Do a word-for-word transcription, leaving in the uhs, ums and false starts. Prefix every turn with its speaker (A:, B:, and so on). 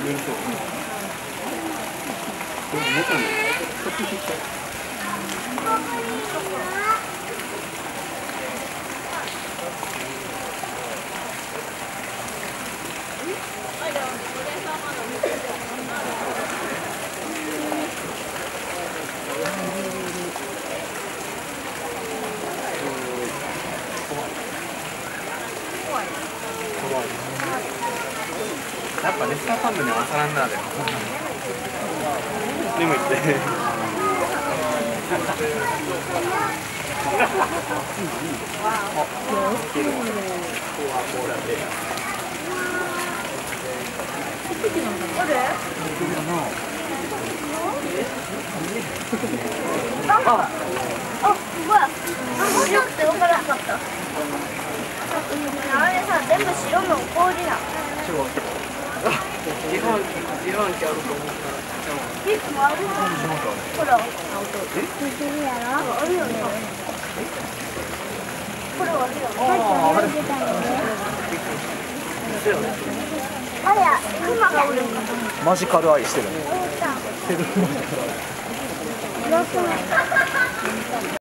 A: やっぱレッサーパンダには当たらんなでも眠いって
B: あ、あ、うわ、白くて分からなかった。あれさ、全部白の氷だ。
A: 自販機、自販機あると思ったら。
B: 結構あるよ。ほら。え？あるよね。これあるよね。
A: あれ。
B: あれや、クマがおる。
C: マジカルアイしてるね。
B: おった。